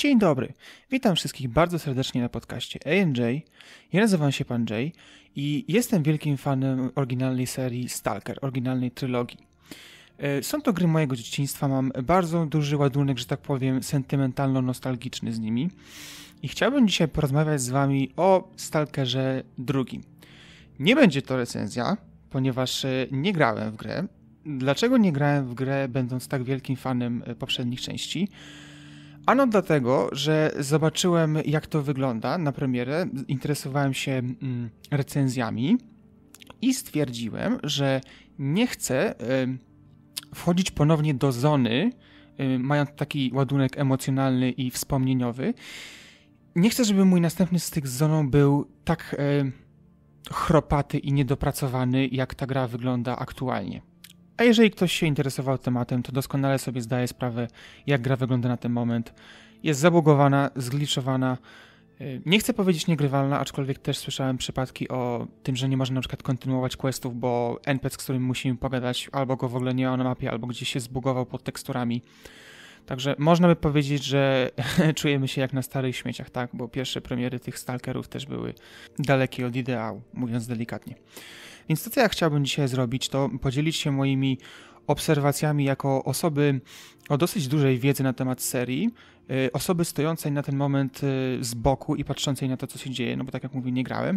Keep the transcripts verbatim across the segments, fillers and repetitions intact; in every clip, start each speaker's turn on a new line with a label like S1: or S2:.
S1: Dzień dobry, witam wszystkich bardzo serdecznie na podcaście A N J. Ja nazywam się Pan Jay i jestem wielkim fanem oryginalnej serii Stalker, oryginalnej trylogii. Są to gry mojego dzieciństwa, mam bardzo duży ładunek, że tak powiem, sentymentalno-nostalgiczny z nimi i chciałbym dzisiaj porozmawiać z Wami o Stalkerze drugim. Nie będzie to recenzja, ponieważ nie grałem w grę. Dlaczego nie grałem w grę, będąc tak wielkim fanem poprzednich części? Ano dlatego, że zobaczyłem, jak to wygląda na premierę, interesowałem się mm, recenzjami i stwierdziłem, że nie chcę y, wchodzić ponownie do Zony, y, mając taki ładunek emocjonalny i wspomnieniowy. Nie chcę, żeby mój następny styk z Zoną był tak y, chropaty i niedopracowany, jak ta gra wygląda aktualnie. A jeżeli ktoś się interesował tematem, to doskonale sobie zdaje sprawę, jak gra wygląda na ten moment. Jest zabugowana, zgliczowana. Nie chcę powiedzieć niegrywalna, aczkolwiek też słyszałem przypadki o tym, że nie można na przykład kontynuować questów, bo N P C, z którym musimy pogadać, albo go w ogóle nie ma na mapie, albo gdzieś się zbugował pod teksturami. Także można by powiedzieć, że czujemy się jak na starych śmieciach, tak? Bo pierwsze premiery tych stalkerów też były dalekie od ideału, mówiąc delikatnie. Więc to, co ja chciałbym dzisiaj zrobić, to podzielić się moimi obserwacjami jako osoby o dosyć dużej wiedzy na temat serii, yy, osoby stojącej na ten moment yy, z boku i patrzącej na to, co się dzieje, no bo tak jak mówię, nie grałem.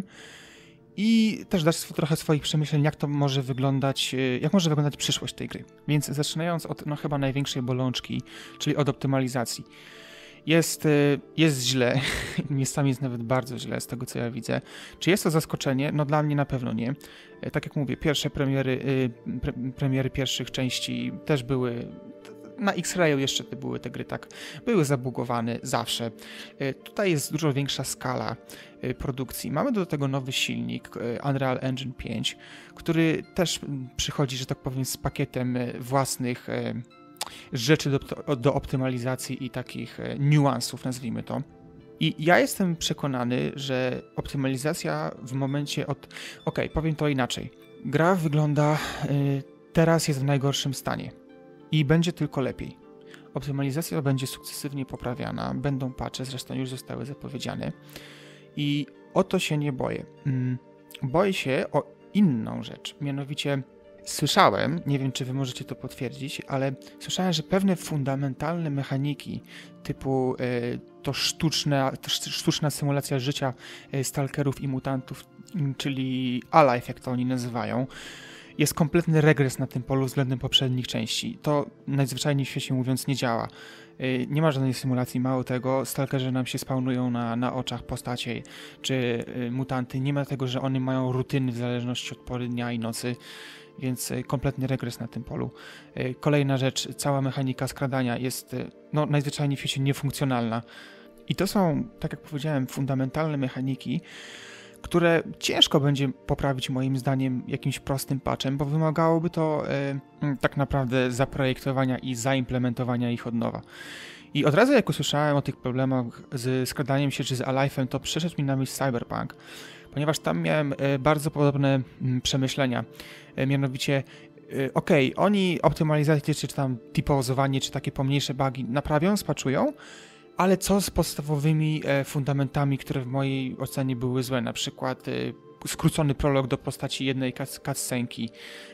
S1: I też dać sw- trochę swoich przemyśleń, jak to może wyglądać, yy, jak może wyglądać przyszłość tej gry. Więc zaczynając od no chyba największej bolączki, czyli od optymalizacji. Jest, jest źle, miejscami jest nawet bardzo źle z tego, co ja widzę. Czy jest to zaskoczenie? No dla mnie na pewno nie. Tak jak mówię, pierwsze premiery, pre, premiery pierwszych części też były, na X-Rayu jeszcze te były te gry, tak, były zabugowane zawsze. Tutaj jest dużo większa skala produkcji. Mamy do tego nowy silnik, Unreal Engine pięć, który też przychodzi, że tak powiem, z pakietem własnych rzeczy do, do optymalizacji i takich e, niuansów, nazwijmy to. I ja jestem przekonany, że optymalizacja w momencie od... Okej, powiem to inaczej. Gra wygląda... E, teraz jest w najgorszym stanie. I będzie tylko lepiej. Optymalizacja będzie sukcesywnie poprawiana. Będą patche, zresztą już zostały zapowiedziane. I o to się nie boję. Mm, boję się o inną rzecz. Mianowicie... Słyszałem, nie wiem czy wy możecie to potwierdzić, ale słyszałem, że pewne fundamentalne mechaniki typu y, to, sztuczne, to sztuczna symulacja życia y, stalkerów i mutantów, y, czyli Alive, jak to oni nazywają, jest kompletny regres na tym polu względem poprzednich części. To najzwyczajniej w świecie mówiąc nie działa. Y, nie ma żadnej symulacji, mało tego, stalkerzy nam się spawnują na, na oczach postacie czy y, mutanty. Nie ma tego, że one mają rutyny w zależności od pory dnia i nocy. Więc kompletny regres na tym polu. Kolejna rzecz, cała mechanika skradania jest no, najzwyczajniej w świecie niefunkcjonalna. I to są, tak jak powiedziałem, fundamentalne mechaniki, które ciężko będzie poprawić moim zdaniem jakimś prostym patchem, bo wymagałoby to e, tak naprawdę zaprojektowania i zaimplementowania ich od nowa. I od razu jak usłyszałem o tych problemach z skradaniem się czy z Alive'em, to przyszedł mi na myśl Cyberpunk, ponieważ tam miałem bardzo podobne przemyślenia. Mianowicie, okej, okay, oni optymalizację, czy tam typozowanie, czy takie pomniejsze bugi naprawią, spatchują, ale co z podstawowymi fundamentami, które w mojej ocenie były złe, na przykład skrócony prolog do postaci jednej cutscenki,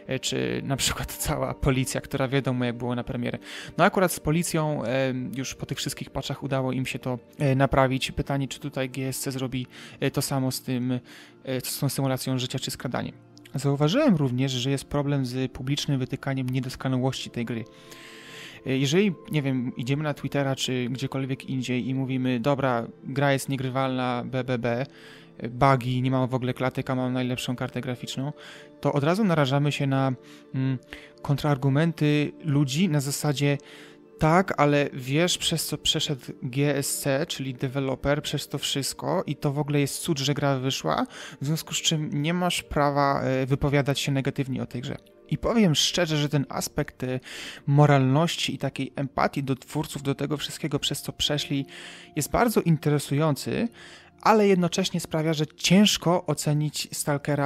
S1: czy na przykład cała policja, która wiadomo jak było na premierę. No akurat z policją już po tych wszystkich patchach udało im się to naprawić. Pytanie, czy tutaj G S C zrobi to samo z tym, z tą symulacją życia, czy skradaniem. Zauważyłem również, że jest problem z publicznym wytykaniem niedoskonałości tej gry. Jeżeli, nie wiem, idziemy na Twittera czy gdziekolwiek indziej i mówimy, dobra, gra jest niegrywalna, B B B, bugi, nie mam w ogóle klatek, a mam najlepszą kartę graficzną, to od razu narażamy się na mm, kontrargumenty ludzi na zasadzie tak, ale wiesz, przez co przeszedł G S C, czyli deweloper, przez to wszystko i to w ogóle jest cud, że gra wyszła, w związku z czym nie masz prawa wypowiadać się negatywnie o tej grze. I powiem szczerze, że ten aspekt moralności i takiej empatii do twórców, do tego wszystkiego, przez co przeszli, jest bardzo interesujący, ale jednocześnie sprawia, że ciężko ocenić Stalkera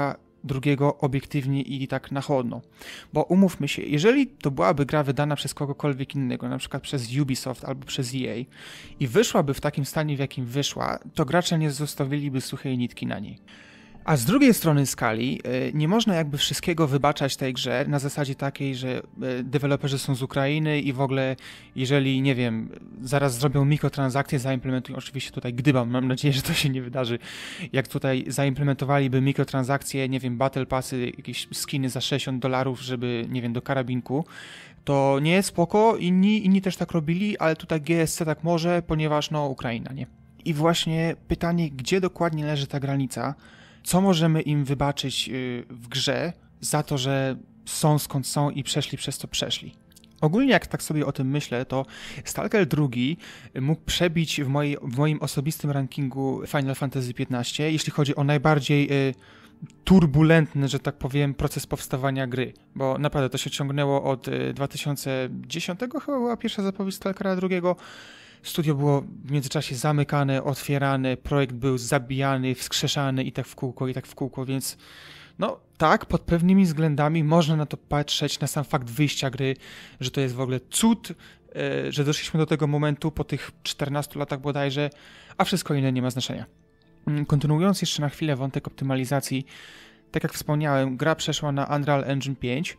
S1: drugiego obiektywnie i tak na chłodno. Bo umówmy się, jeżeli to byłaby gra wydana przez kogokolwiek innego, na przykład przez Ubisoft albo przez E A i wyszłaby w takim stanie, w jakim wyszła, to gracze nie zostawiliby suchej nitki na niej. A z drugiej strony skali nie można jakby wszystkiego wybaczać tej grze na zasadzie takiej, że deweloperzy są z Ukrainy i w ogóle jeżeli, nie wiem, zaraz zrobią mikrotransakcje, zaimplementują, oczywiście tutaj gdybam, mam nadzieję, że to się nie wydarzy, jak tutaj zaimplementowaliby mikrotransakcje, nie wiem, battle passy, jakieś skiny za sześćdziesiąt dolarów, żeby, nie wiem, do karabinku, to nie, spoko, inni, inni też tak robili, ale tutaj G S C tak może, ponieważ no Ukraina, nie? I właśnie pytanie, gdzie dokładnie leży ta granica? Co możemy im wybaczyć w grze za to, że są skąd są i przeszli przez to przeszli? Ogólnie jak tak sobie o tym myślę, to Stalker drugi mógł przebić w, mojej, w moim osobistym rankingu Final Fantasy piętnaście, jeśli chodzi o najbardziej y, turbulentny, że tak powiem, proces powstawania gry. Bo naprawdę to się ciągnęło od y, dwa tysiące dziesiątego, chyba była pierwsza zapowiedź Stalkera drugiego. Studio było w międzyczasie zamykane, otwierane, projekt był zabijany, wskrzeszany i tak w kółko, i tak w kółko, więc no tak, pod pewnymi względami można na to patrzeć, na sam fakt wyjścia gry, że to jest w ogóle cud, yy, że doszliśmy do tego momentu po tych czternastu latach bodajże, a wszystko inne nie ma znaczenia. Kontynuując jeszcze na chwilę wątek optymalizacji, tak jak wspomniałem, gra przeszła na Unreal Engine pięć,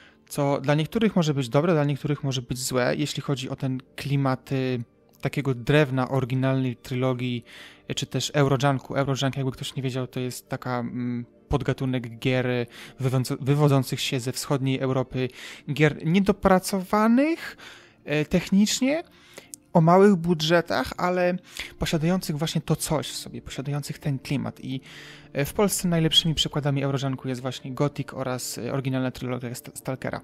S1: co dla niektórych może być dobre, dla niektórych może być złe, jeśli chodzi o ten klimat yy, takiego drewna oryginalnej trylogii, czy też Eurojunku. Eurojunk, jakby ktoś nie wiedział, to jest taka mm, podgatunek gier wywodzących się ze wschodniej Europy, gier niedopracowanych e, technicznie, o małych budżetach, ale posiadających właśnie to coś w sobie, posiadających ten klimat. I w Polsce najlepszymi przykładami Eurojunku jest właśnie Gothic oraz oryginalna trylogia Stalkera.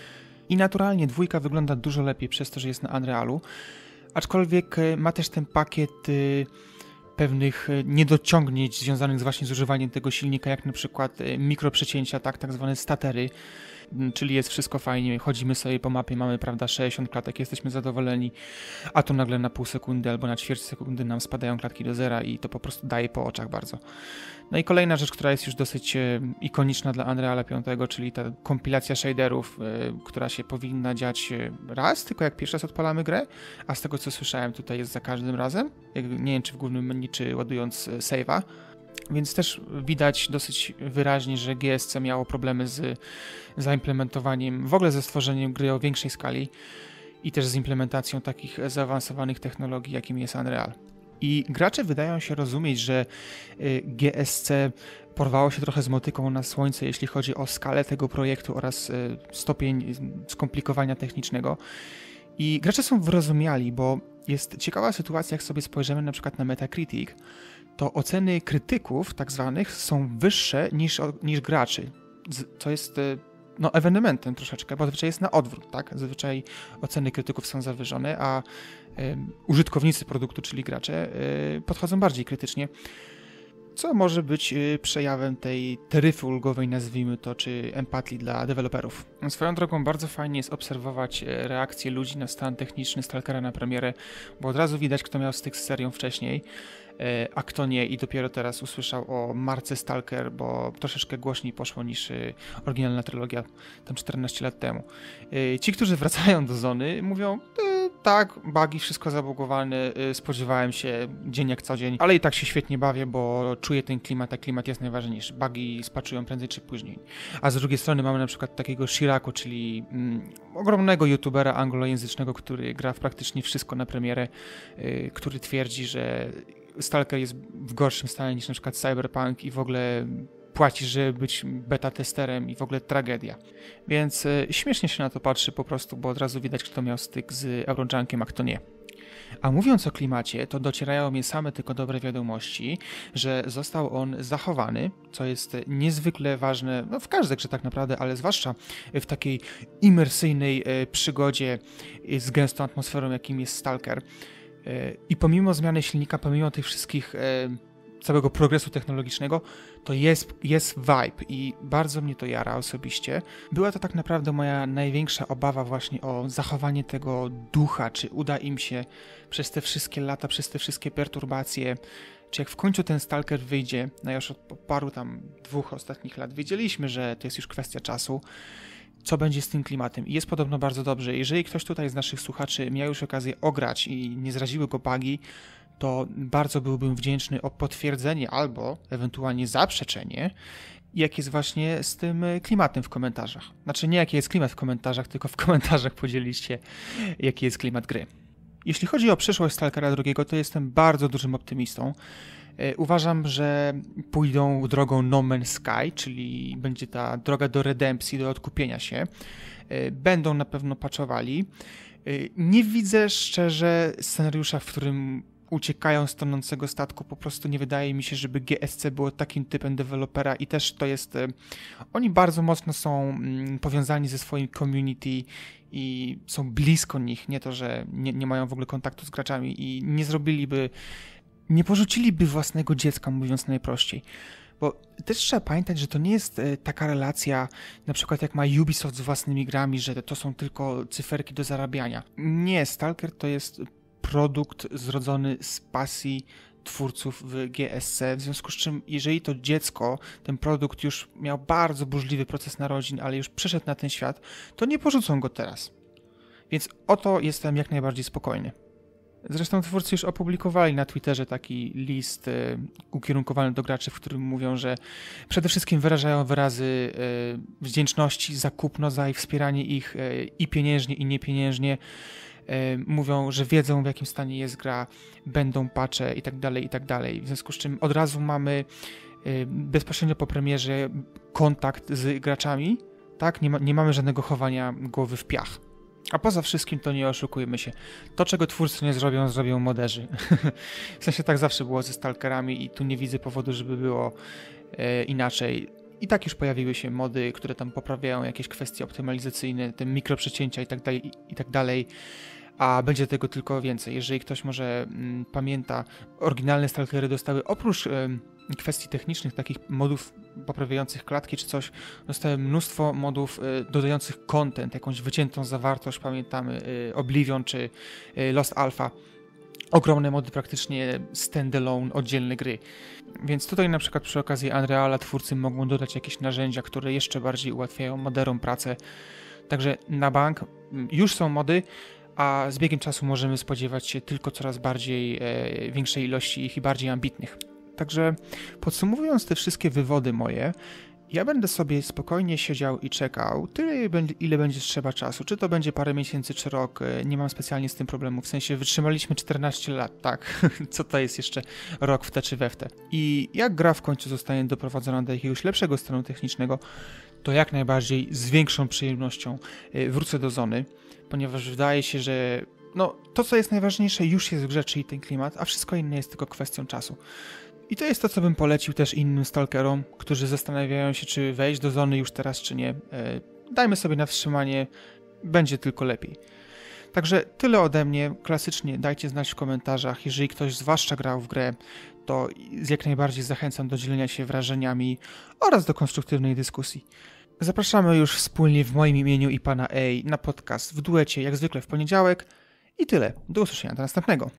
S1: I naturalnie dwójka wygląda dużo lepiej przez to, że jest na Unrealu, aczkolwiek ma też ten pakiet y, pewnych niedociągnięć związanych z właśnie z używaniem tego silnika, jak na przykład y, mikroprzecięcia, tak, tak zwane statery, y, czyli jest wszystko fajnie, chodzimy sobie po mapie, mamy, prawda, sześćdziesiąt klatek, jesteśmy zadowoleni, a tu nagle na pół sekundy albo na ćwierć sekundy nam spadają klatki do zera i to po prostu daje po oczach bardzo. No i kolejna rzecz, która jest już dosyć e, ikoniczna dla Unreala pięć, czyli ta kompilacja shaderów, e, która się powinna dziać raz, tylko jak pierwszy raz odpalamy grę, a z tego co słyszałem tutaj jest za każdym razem, nie wiem czy w głównym menu, czy ładując save'a, więc też widać dosyć wyraźnie, że G S C miało problemy z zaimplementowaniem, w ogóle ze stworzeniem gry o większej skali i też z implementacją takich zaawansowanych technologii, jakim jest Unreal. I gracze wydają się rozumieć, że G S C porwało się trochę z motyką na słońce, jeśli chodzi o skalę tego projektu oraz stopień skomplikowania technicznego. I gracze są wyrozumiali, bo jest ciekawa sytuacja, jak sobie spojrzymy na przykład na Metacritic, to oceny krytyków tak zwanych są wyższe niż, niż graczy, co jest no, ewenementem troszeczkę, bo zazwyczaj jest na odwrót, tak? Zazwyczaj oceny krytyków są zawyżone, a y, użytkownicy produktu, czyli gracze, y, podchodzą bardziej krytycznie, co może być y, przejawem tej taryfy ulgowej, nazwijmy to, czy empatii dla deweloperów. Swoją drogą bardzo fajnie jest obserwować reakcje ludzi na stan techniczny Stalkera na premierę, bo od razu widać, kto miał styk z serią wcześniej, a kto nie i dopiero teraz usłyszał o marce Stalker, bo troszeczkę głośniej poszło niż oryginalna trylogia tam czternaście lat temu. Ci, którzy wracają do Zony, mówią, tak, bugi, wszystko zabugowane, spodziewałem się dzień jak co dzień, ale i tak się świetnie bawię, bo czuję ten klimat, a klimat jest najważniejszy. Bugi spatchują prędzej czy później. A z drugiej strony mamy na przykład takiego Shiraku, czyli mm, ogromnego youtubera anglojęzycznego, który gra w praktycznie wszystko na premierę, yy, który twierdzi, że Stalker jest w gorszym stanie niż na przykład Cyberpunk i w ogóle płacisz, żeby być beta testerem i w ogóle tragedia. Więc y, śmiesznie się na to patrzy po prostu, bo od razu widać, kto miał styk z Eurojunkiem, a kto nie. A mówiąc o klimacie, to docierają mnie same tylko dobre wiadomości, że został on zachowany, co jest niezwykle ważne, no w każdej grze tak naprawdę, ale zwłaszcza w takiej imersyjnej y, przygodzie y, z gęstą atmosferą, jakim jest Stalker. I pomimo zmiany silnika, pomimo tych wszystkich, e, całego progresu technologicznego, to jest, jest vibe i bardzo mnie to jara osobiście. Była to tak naprawdę moja największa obawa właśnie o zachowanie tego ducha, czy uda im się przez te wszystkie lata, przez te wszystkie perturbacje czy jak w końcu ten Stalker wyjdzie, no już od paru tam dwóch ostatnich lat wiedzieliśmy, że to jest już kwestia czasu, co będzie z tym klimatem. I jest podobno bardzo dobrze. Jeżeli ktoś tutaj z naszych słuchaczy miał już okazję ograć i nie zraziły go bugi, to bardzo byłbym wdzięczny o potwierdzenie albo ewentualnie zaprzeczenie, jak jest właśnie z tym klimatem w komentarzach. Znaczy nie jaki jest klimat w komentarzach, tylko w komentarzach podzieliście, jaki jest klimat gry. Jeśli chodzi o przyszłość Stalkera drugiego, to jestem bardzo dużym optymistą. Uważam, że pójdą drogą No Man's Sky, czyli będzie ta droga do redempcji, do odkupienia się. Będą na pewno patchowali. Nie widzę szczerze scenariusza, w którym uciekają z tonącego statku. Po prostu nie wydaje mi się, żeby G S C było takim typem dewelopera i też to jest... Oni bardzo mocno są powiązani ze swoim community i są blisko nich. Nie to, że nie, nie mają w ogóle kontaktu z graczami i nie zrobiliby... Nie porzuciliby własnego dziecka, mówiąc najprościej. Bo też trzeba pamiętać, że to nie jest taka relacja, na przykład jak ma Ubisoft z własnymi grami, że to są tylko cyferki do zarabiania. Nie, Stalker to jest produkt zrodzony z pasji twórców w G S C, w związku z czym jeżeli to dziecko, ten produkt już miał bardzo burzliwy proces narodzin, ale już przyszedł na ten świat, to nie porzucą go teraz. Więc o to jestem jak najbardziej spokojny. Zresztą twórcy już opublikowali na Twitterze taki list y, ukierunkowany do graczy, w którym mówią, że przede wszystkim wyrażają wyrazy y, wdzięczności za kupno, za ich wspieranie ich y, i pieniężnie, i niepieniężnie. Y, mówią, że wiedzą, w jakim stanie jest gra, będą patche i tak dalej, i tak dalej. W związku z czym od razu mamy y, bezpośrednio po premierze kontakt z graczami, tak? Nie, ma, nie mamy żadnego chowania głowy w piach. A poza wszystkim to nie oszukujmy się. To, czego twórcy nie zrobią, zrobią moderzy. W sensie tak zawsze było ze Stalkerami i tu nie widzę powodu, żeby było e, inaczej. I tak już pojawiły się mody, które tam poprawiają jakieś kwestie optymalizacyjne, te mikroprzecięcia i tak dalej, i, i tak dalej. A będzie tego tylko więcej. Jeżeli ktoś może mm, pamięta, oryginalne Stalkery dostały oprócz e, kwestii technicznych, takich modów poprawiających klatki czy coś, dostały mnóstwo modów y, dodających content, jakąś wyciętą zawartość, pamiętamy y, Oblivion czy y, Lost Alpha. Ogromne mody, praktycznie standalone, oddzielne gry. Więc tutaj na przykład przy okazji Unreala twórcy mogą dodać jakieś narzędzia, które jeszcze bardziej ułatwiają moderom pracę. Także na bank już są mody, a z biegiem czasu możemy spodziewać się tylko coraz bardziej e, większej ilości ich i bardziej ambitnych. Także podsumowując te wszystkie wywody moje, ja będę sobie spokojnie siedział i czekał tyle, ile będzie trzeba czasu. Czy to będzie parę miesięcy, czy rok, nie mam specjalnie z tym problemu. W sensie wytrzymaliśmy czternaście lat, tak? Co to jest jeszcze rok w te czy we w te. I jak gra w końcu zostanie doprowadzona do jakiegoś lepszego stanu technicznego, to jak najbardziej z większą przyjemnością wrócę do Zony, ponieważ wydaje się, że no, to, co jest najważniejsze, już jest w grze, czyli ten klimat, a wszystko inne jest tylko kwestią czasu. I to jest to, co bym polecił też innym stalkerom, którzy zastanawiają się, czy wejść do Zony już teraz, czy nie. Dajmy sobie na wstrzymanie, będzie tylko lepiej. Także tyle ode mnie. Klasycznie dajcie znać w komentarzach. Jeżeli ktoś zwłaszcza grał w grę, to jak najbardziej zachęcam do dzielenia się wrażeniami oraz do konstruktywnej dyskusji. Zapraszamy już wspólnie w moim imieniu i pana A na podcast w duecie, jak zwykle w poniedziałek. I tyle. Do usłyszenia do następnego.